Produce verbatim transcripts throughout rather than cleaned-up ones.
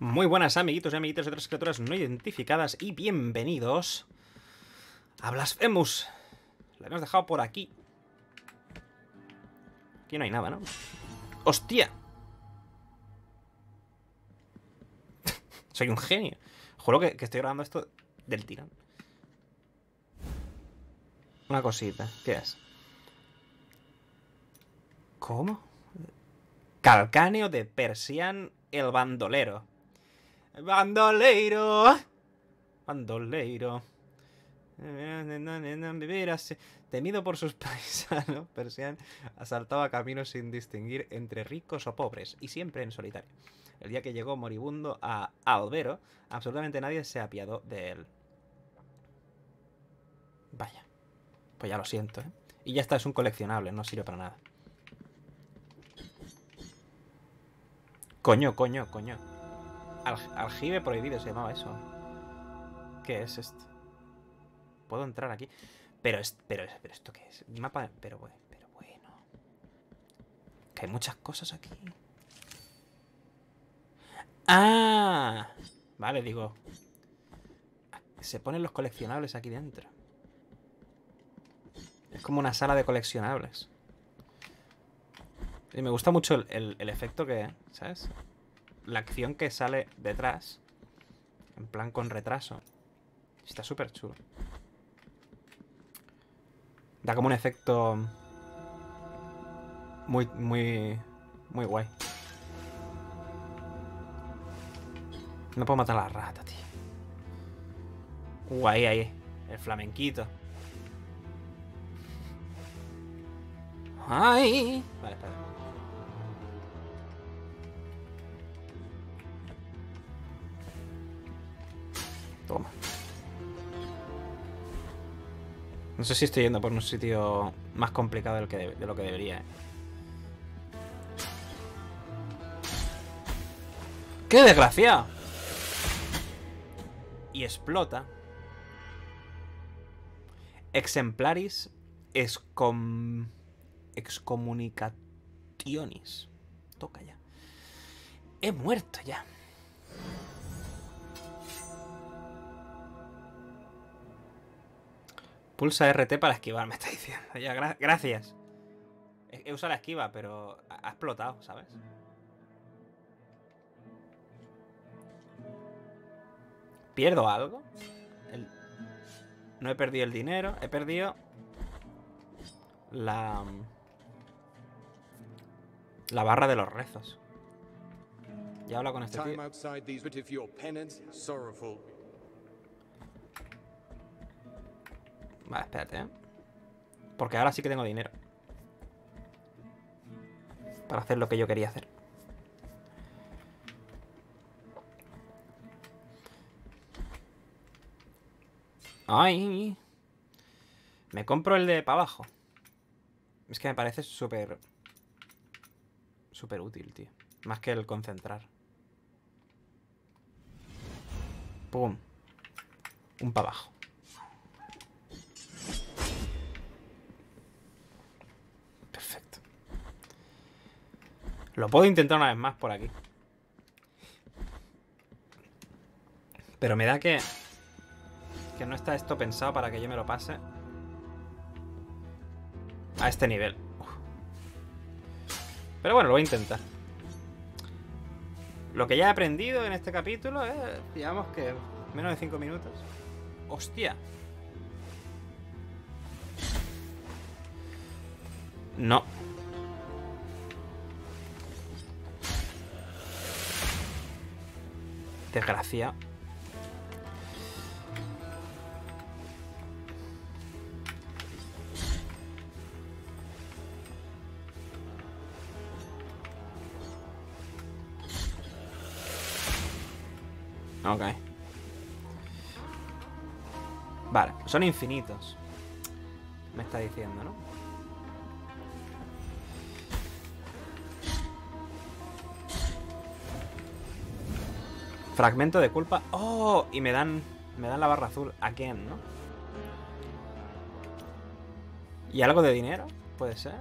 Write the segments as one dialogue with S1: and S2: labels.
S1: Muy buenas amiguitos y amiguitas de otras criaturas no identificadas y bienvenidos a Blasphemous. La hemos dejado por aquí. Aquí no hay nada, ¿no? ¡Hostia! Soy un genio. Juro que, que estoy grabando esto del tirón. Una cosita. ¿Qué es? ¿Cómo? Calcáneo de Persian el bandolero. Bandolero. Bandolero. Vivir así. Temido por sus paisanos, Persian asaltaba caminos sin distinguir entre ricos o pobres, y siempre en solitario. El día que llegó moribundo a Albero, absolutamente nadie se apiadó de él. Vaya. Pues ya lo siento, ¿eh? Y ya está, es un coleccionable, no sirve para nada. Coño, coño, coño. Al aljibe prohibido se llamaba eso. ¿Qué es esto? Puedo entrar aquí. Pero, es, pero, pero ¿esto qué es? Mapa. Pero, pero bueno. Que hay muchas cosas aquí. ¡Ah! Vale, digo. Se ponen los coleccionables aquí dentro. Es como una sala de coleccionables. Y me gusta mucho el, el, el efecto que... ¿Sabes? La acción que sale detrás. En plan con retraso. Está súper chulo. Da como un efecto... Muy, muy... Muy guay. No puedo matar a la rata, tío. Uh, ahí, ahí. El flamenquito. ¡Ay! Vale, espera. Toma. No sé si estoy yendo por un sitio más complicado de lo que, de, de lo que debería, ¿eh? ¡Qué desgraciado! Y explota. Exemplaris excom... Excomunicationis. Toca ya. He muerto ya. Pulsa R T para esquivar, me está diciendo. Ya, gra gracias. He, he usado la esquiva, pero ha, ha explotado, ¿sabes? ¿Pierdo algo? El... No he perdido el dinero. He perdido... La... La barra de los rezos. Ya hablo con este tío. Vale, espérate, ¿eh? Porque ahora sí que tengo dinero para hacer lo que yo quería hacer. ¡Ay! Me compro el de para abajo. Es que me parece súper... Súper útil, tío. Más que el concentrar. Pum. Un para abajo. Perfecto. Lo puedo intentar una vez más por aquí. Pero me da que... Que no está esto pensado para que yo me lo pase a este nivel. Uf. Pero bueno, lo voy a intentar. Lo que ya he aprendido en este capítulo es, digamos que menos de cinco minutos. ¡Hostia! No. Desgracia. Ok. Vale, son infinitos. Me está diciendo, ¿no? Fragmento de culpa. ¡Oh! Y me dan... Me dan la barra azul. Again, ¿no? ¿Y algo de dinero? ¿Puede ser?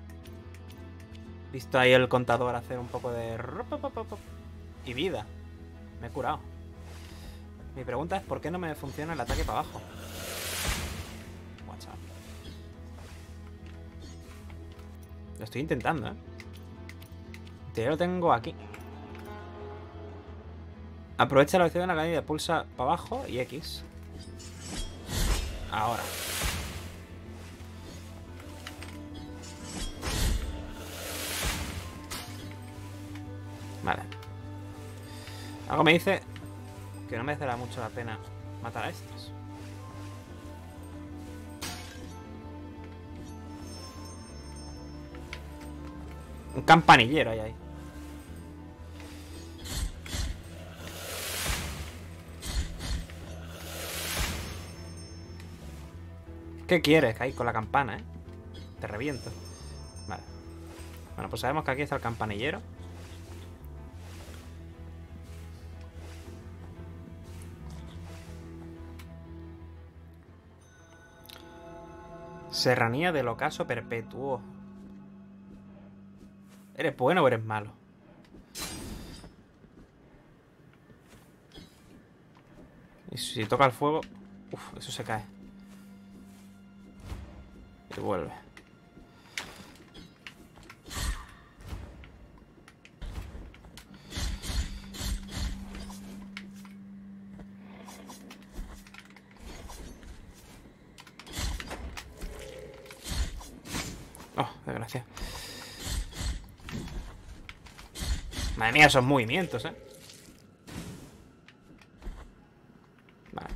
S1: Visto ahí el contador hacer un poco de... Y vida. Me he curado. Mi pregunta es ¿por qué no me funciona el ataque para abajo? WhatsApp. Lo estoy intentando, ¿eh? Ya lo tengo aquí. Aprovecha la opción de la caída, pulsa para abajo y X. Ahora. Vale. Algo me dice que no merecerá mucho la pena matar a estos. Un campanillero hay ahí. ¿Qué quieres? Ahí con la campana, ¿eh? Te reviento. Vale. Bueno, pues sabemos que aquí está el campanillero. Serranía del ocaso perpetuo. ¿Eres bueno o eres malo? Y si toca el fuego... Uf, eso se cae. Y vuelve. Oh, desgracia. Madre mía, esos movimientos, ¿eh? Vale.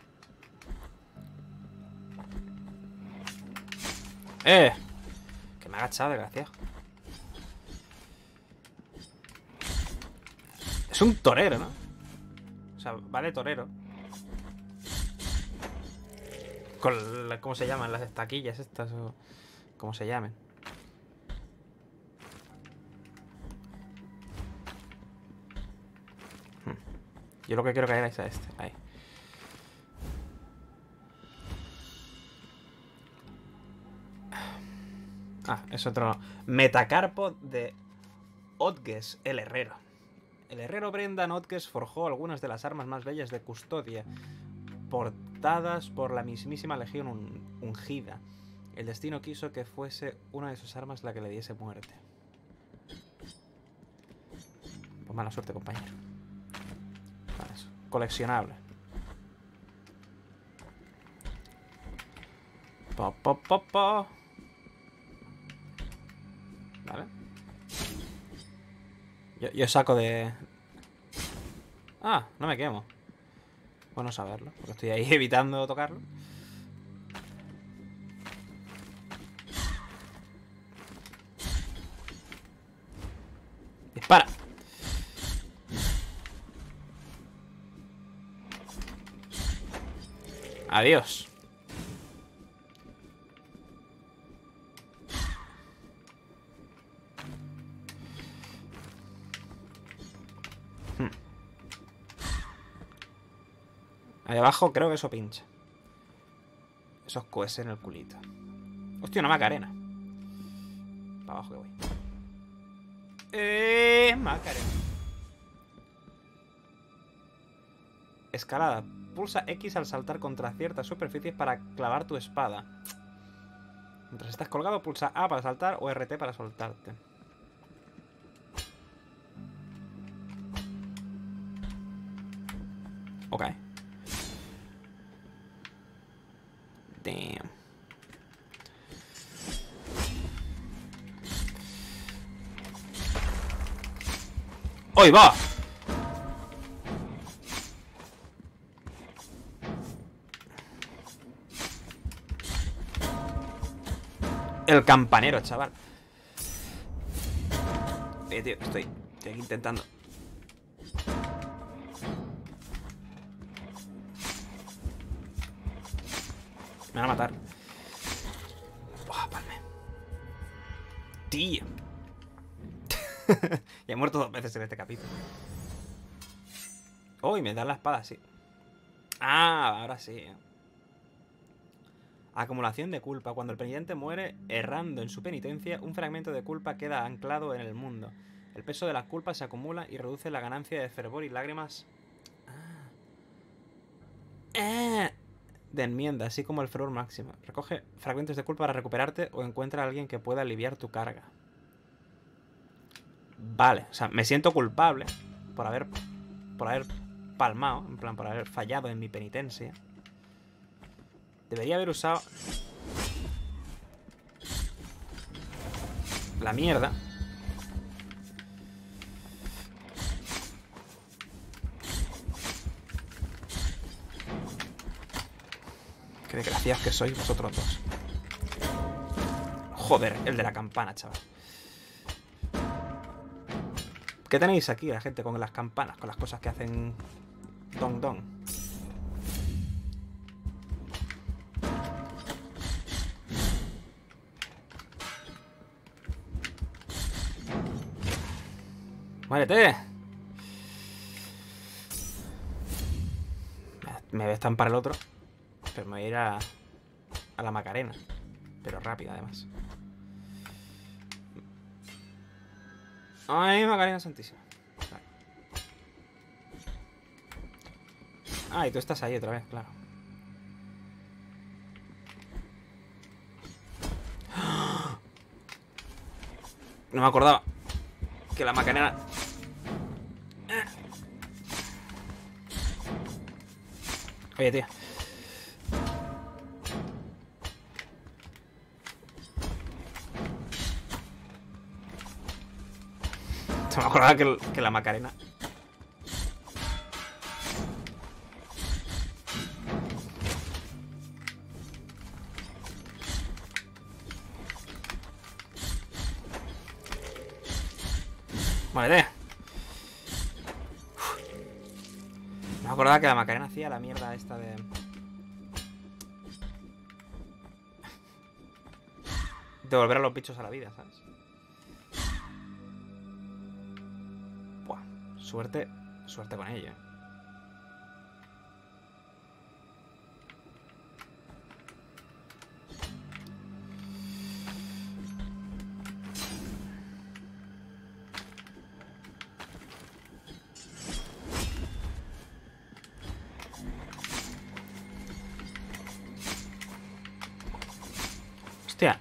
S1: ¡Eh! Que me ha agachado, desgraciado. Es un torero, ¿no? O sea, vale torero. Con la, ¿cómo se llaman? Las estaquillas estas o... como se llamen. Yo lo que quiero caer es a este. Ahí. Ah, es otro. Metacarpo de Odges, el herrero. El herrero Brendan Odges forjó algunas de las armas más bellas de Custodia, portadas por la mismísima legión un ungida. El destino quiso que fuese una de sus armas la que le diese muerte. Pues mala suerte, compañero. Vale, eso. Coleccionable. Po, po, po, po. Vale. Yo, yo saco de... Ah, no me quemo. Bueno saberlo, porque estoy ahí evitando tocarlo. ¡Dispara! Adiós. Hmm. Ahí abajo creo que eso pincha. Esos coes en el culito. Hostia, una macarena. Para abajo que voy. Eh, macarena. Escalada. Pulsa X al saltar contra ciertas superficies para clavar tu espada. Mientras estás colgado, pulsa A para saltar o R T para soltarte. Ok. Damn. ¡Hoy va! El campanero, chaval. Eh, tío, estoy, estoy aquí intentando. Me van a matar. Buah, palme. Tío. Ya he muerto dos veces en este capítulo. Oh, y me dan la espada, sí. Ah, ahora sí. Acumulación de culpa. Cuando el penitente muere errando en su penitencia, un fragmento de culpa queda anclado en el mundo. El peso de las culpas se acumula y reduce la ganancia de fervor y lágrimas de enmienda, así como el fervor máximo. Recoge fragmentos de culpa para recuperarte o encuentra a alguien que pueda aliviar tu carga. Vale, o sea, me siento culpable por haber, por haber palmado, en plan, por haber fallado en mi penitencia. Debería haber usado la mierda. Qué desgraciados que sois vosotros dos. Joder, el de la campana, chaval. ¿Qué tenéis aquí, la gente con las campanas? Con las cosas que hacen don don. ¡Muérete! Me voy a estampar el otro. Pero me voy a ir a, a la Macarena. Pero rápido, además. Ay, Macarena Santísima. Vale. Ah, y tú estás ahí otra vez, claro. No me acordaba que la Macarena... Oye, tío. Se me acordaba que, que la Macarena... Muérete. Me acordaba que la Macarena hacía la mierda esta de... De volver a los bichos a la vida, ¿sabes? Buah, suerte, suerte con ello, ¿eh? Hostia.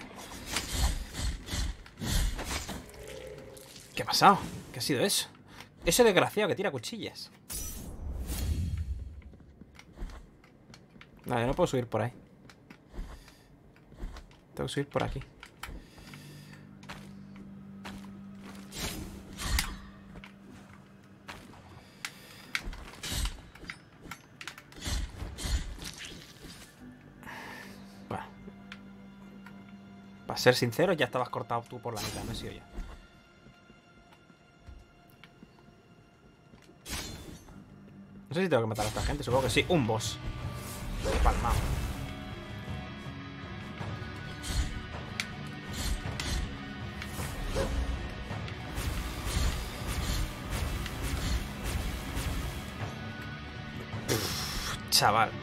S1: ¿Qué ha pasado? ¿Qué ha sido eso? Ese desgraciado que tira cuchillas. Vale, no puedo subir por ahí. Tengo que subir por aquí. Bueno. Para ser sincero, ya estabas cortado tú por la mitad, no he sido yo. No sé si tengo que matar a esta gente, supongo que sí. Un boss. Palmado. Uf, chaval.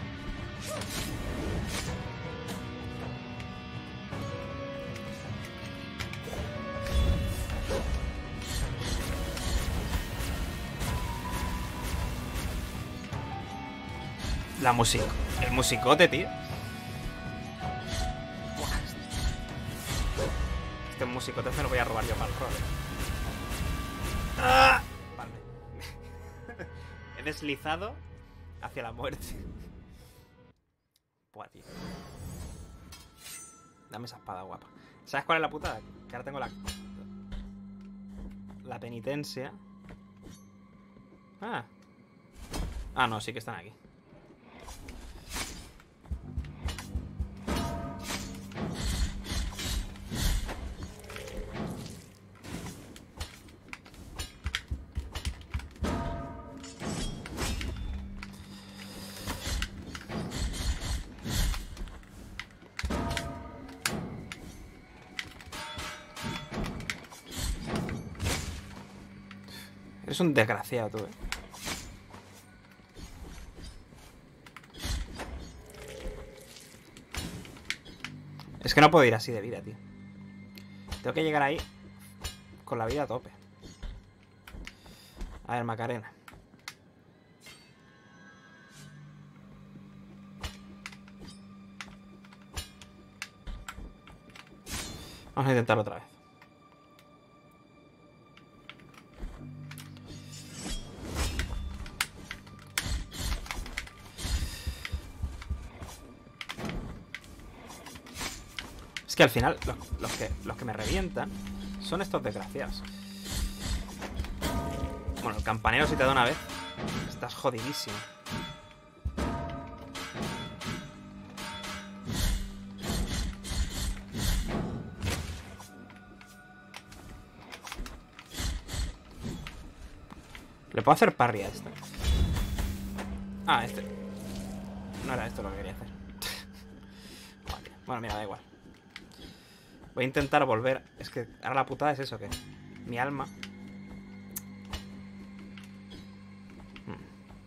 S1: La música. El musicote, tío. Este musicote me lo voy a robar yo para el rol. ¡Ah! Vale. He deslizado hacia la muerte. Buah, tío. Dame esa espada, guapa. ¿Sabes cuál es la putada? Que ahora tengo la... La penitencia. Ah. Ah, no, sí que están aquí. Eres un desgraciado tú, eh. Es que no puedo ir así de vida, tío. Tengo que llegar ahí con la vida a tope. A ver, Macarena. Vamos a intentarlo otra vez. Es que al final los, los, que, los que me revientan son estos desgraciados. Bueno, el campanero si te da una vez, estás jodidísimo. ¿Le puedo hacer parry a este? Ah, este. No era esto lo que quería hacer. Bueno, mira, da igual. Voy a intentar volver. Es que ahora la putada es eso, que mi alma... Hmm.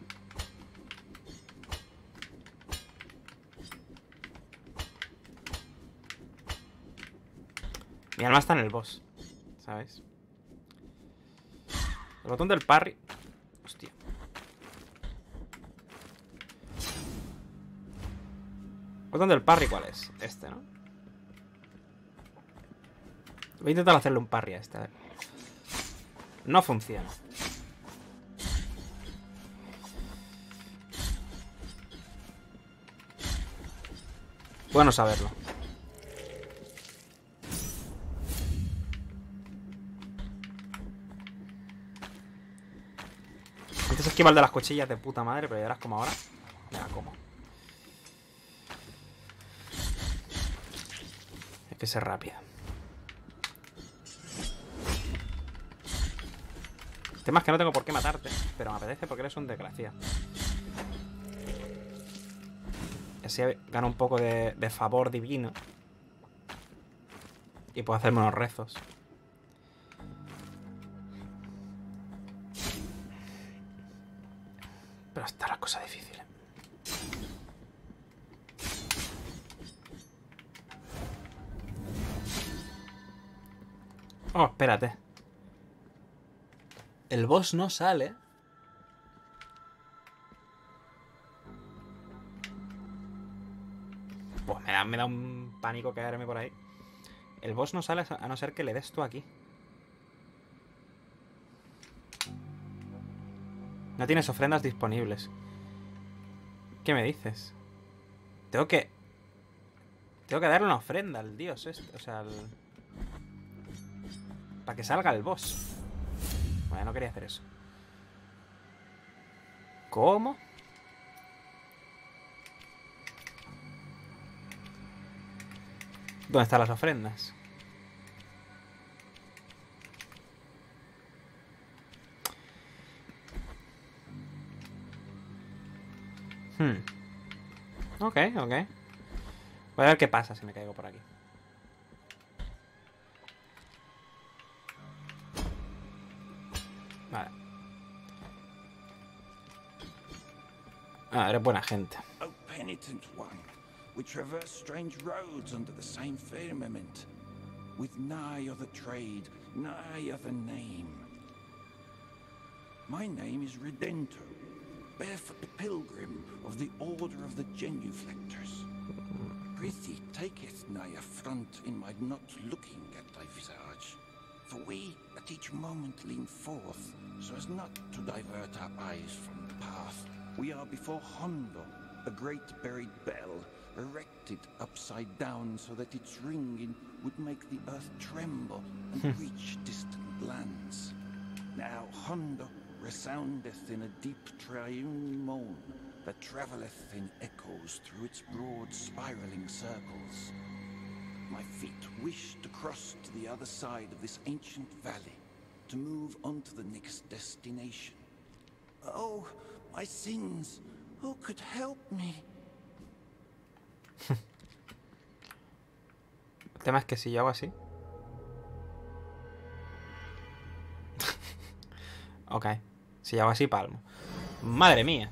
S1: Mi alma está en el boss, ¿sabes? El botón del parry... Hostia. ¿El botón del parry cuál es? Este, ¿no? Voy a intentar hacerle un parry a este, a ver. No funciona. Bueno saberlo. Antes esquiva el de las cuchillas de puta madre, pero ya verás como ahora. Mira cómo. Hay que ser rápido. El tema es que no tengo por qué matarte, pero me apetece porque eres un desgraciado. Y así gano un poco de, de favor divino. Y puedo hacerme unos rezos. Pero está la cosa difícil. Oh, espérate. El boss no sale. Pues me da, me da un pánico caerme por ahí. El boss no sale a no ser que le des tú aquí. No tienes ofrendas disponibles. ¿Qué me dices? Tengo que... Tengo que darle una ofrenda al dios este. O sea, al... para que salga el boss. Bueno, no quería hacer eso. ¿Cómo? ¿Dónde están las ofrendas? Hmm. Ok, ok. Voy a ver qué pasa si me caigo por aquí. Vale. Ah, eres buena gente.
S2: O penitent one, we traverse strange roads under the same firmament, with nigh other trade, nigh other name. My name is Redento, barefoot pilgrim of the Order of the Genuflectors. Prithee, taketh nigh affront in my not looking at thy visage, for we at each moment lean forth, so as not to divert our eyes from the path. We are before Hondo, a great buried bell, erected upside down so that its ringing would make the earth tremble and reach distant lands. Now Hondo resoundeth in a deep triune moan that travelleth in echoes through its broad spiraling circles. My feet wish to cross to the other side of this ancient valley, to move on to the next destination. Oh, my sins, who could help me?
S1: El tema es que si yo hago así... Ok. Si yo hago así, palmo. Madre mía.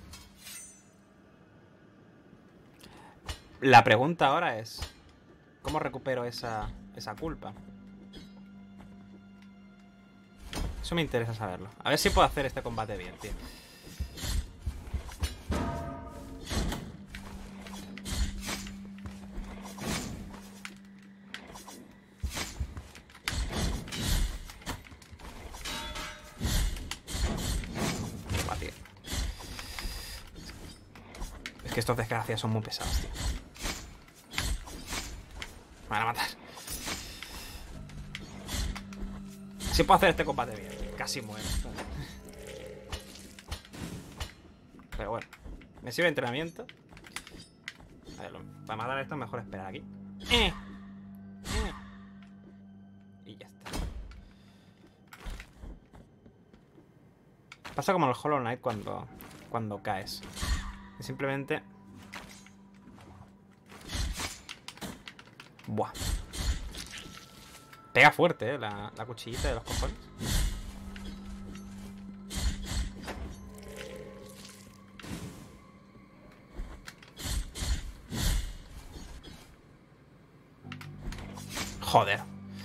S1: La pregunta ahora es... ¿Cómo recupero esa, esa culpa? Eso me interesa saberlo. A ver si puedo hacer este combate bien, tío. Es que estos desgraciados son muy pesados, tío. Me van a matar. Si puedo hacer este combate bien. Casi muero. Pero bueno. Me sirve de entrenamiento. A ver, para matar esto es mejor esperar aquí. Eh. Eh. Y ya está. Pasa como en el Hollow Knight cuando, cuando caes. Simplemente... Buah. Pega fuerte, ¿eh? La, la cuchillita de los cojones. Joder.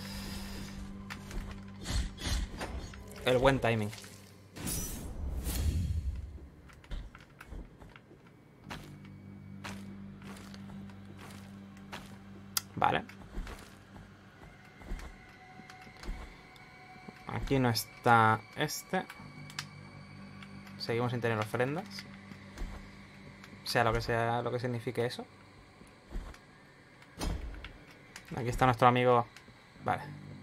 S1: El buen timing. Vale. Aquí no está este. Seguimos sin tener ofrendas. Sea lo que sea lo que signifique eso. Aquí está nuestro amigo. Vale.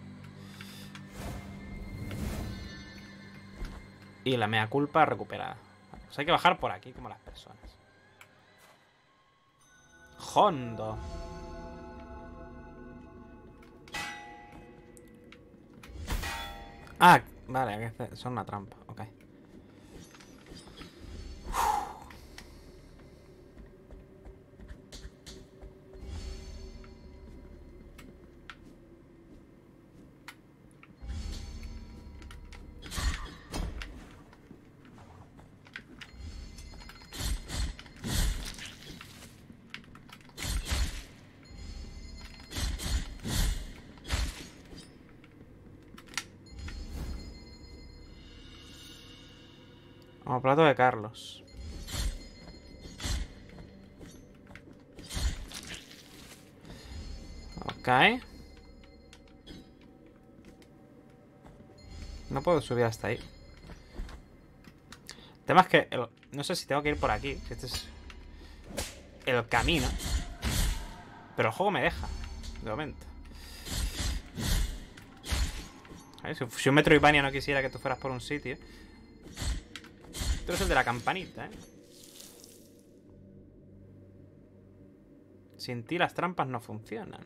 S1: Y la mea culpa recuperada. Pues hay que bajar por aquí como las personas. Hondo. Ah, vale, son una trampa. Ok. Como plato de Carlos. Ok. No puedo subir hasta ahí. El tema es que... El... No sé si tengo que ir por aquí. Si este es... el camino. Pero el juego me deja. De momento. A ver, si un Metroidvania no quisiera que tú fueras por un sitio... Tú eres el de la campanita, ¿eh? Sin ti las trampas no funcionan.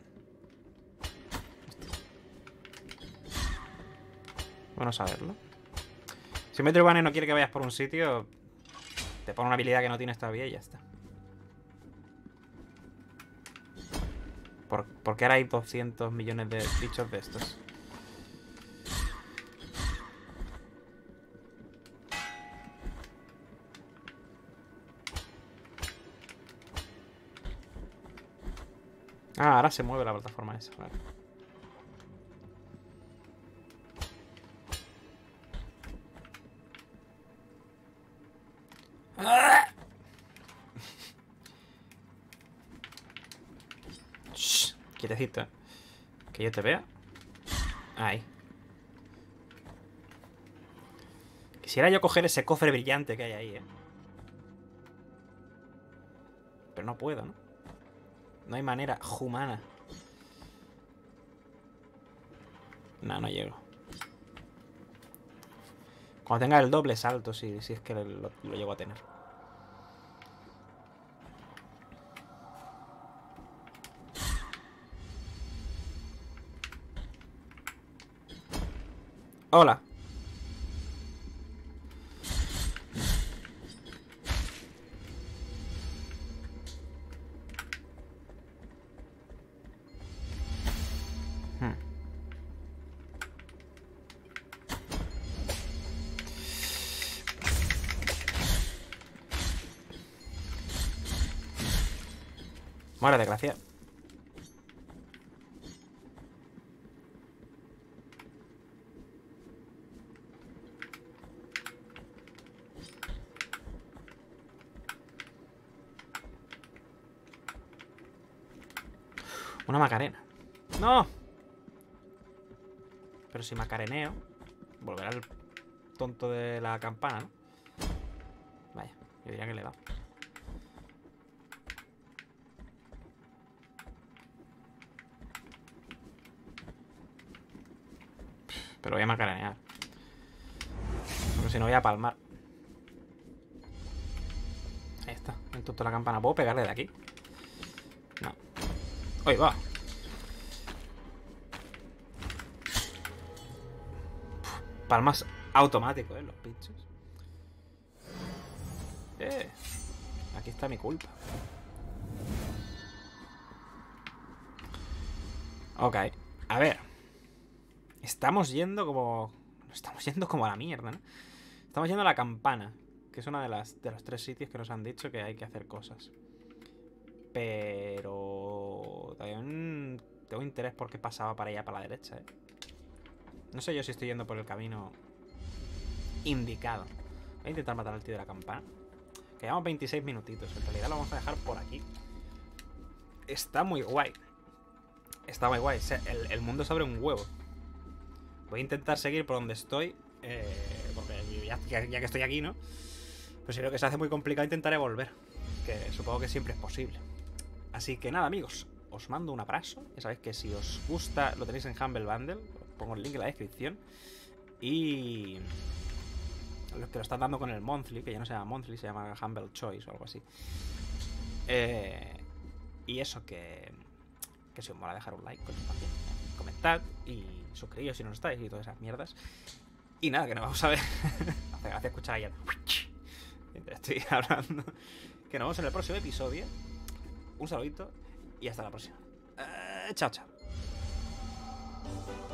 S1: Bueno saberlo. Si Metroidvania no quiere que vayas por un sitio, te pone una habilidad que no tienes todavía y ya está. ¿Por, ¿por qué ahora hay doscientos millones de bichos de estos? Ah, ahora se mueve la plataforma esa, vale. ¡Ah! Shh, quietecito, ¿eh? Que yo te vea. Ahí. Quisiera yo coger ese cofre brillante que hay ahí, ¿eh? Pero no puedo, ¿no? No hay manera humana. No, no llego. Cuando tenga el doble salto, si, si es que lo, lo llego a tener. Hola. Hmm. Muere, desgracia. Una macarena. ¡No! Pero si macareneo, volverá el tonto de la campana, ¿no? Vaya, yo diría que le he dado. Pero voy a macaranear. Porque si no voy a palmar. Ahí está. El tonto de la campana. ¿Puedo pegarle de aquí? No. ¡Uy, va! Palmas automático, ¿eh? Los pinchos. Eh. Aquí está mi culpa. Ok. A ver. Estamos yendo como... Estamos yendo como a la mierda, ¿no? Estamos yendo a la campana, que es uno de, las, de los tres sitios que nos han dicho que hay que hacer cosas. Pero... También tengo interés por qué pasaba para allá, para la derecha, ¿eh? No sé yo si estoy yendo por el camino indicado. Voy a intentar matar al tío de la campana. Que llevamos veintiséis minutitos. En realidad lo vamos a dejar por aquí. Está muy guay. Está muy guay. El, el mundo se abre un huevo. Voy a intentar seguir por donde estoy. Eh, porque ya, ya, ya que estoy aquí, ¿no? Pero si veo que se hace muy complicado, intentaré volver. Que supongo que siempre es posible. Así que nada, amigos. Os mando un abrazo. Ya sabéis que si os gusta, lo tenéis en Humble Bundle. Pongo el link en la descripción. Y... los que lo están dando con el Monthly, que ya no se llama Monthly, se llama Humble Choice o algo así. Eh, y eso, que... Que si os mola dejar un like, pues también. Comentad y suscribiros si no lo estáis y todas esas mierdas. Y nada, que nos vamos a ver. Hace gracia escuchar ayer. Mientras estoy hablando. Que nos vemos en el próximo episodio. Un saludito y hasta la próxima. Eh, chao, chao.